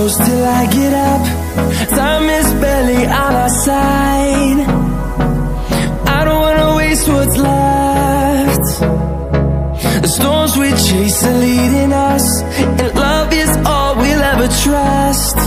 close till I get up. Time is barely on our side. I don't wanna waste what's left. The storms we chase are leading us, and love is all we'll ever trust.